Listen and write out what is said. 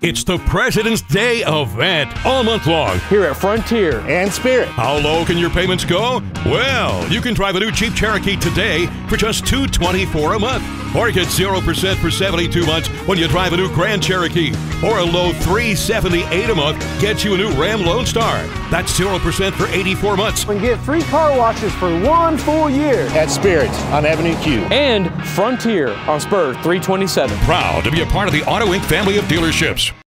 It's the President's Day event all month long here at Frontier and Spirit. How low can your payments go? Well, you can drive a new Jeep Cherokee today for just $224 a month. Or get 0% for 72 months when you drive a new Grand Cherokee. Or a low $378 a month gets you a new Ram Lone Star. That's 0% for 84 months. And get free car washes for 1 full year At Spirit on Avenue Q. and Frontier on Spur 327. Proud to be a part of the Auto Inc. family of dealerships.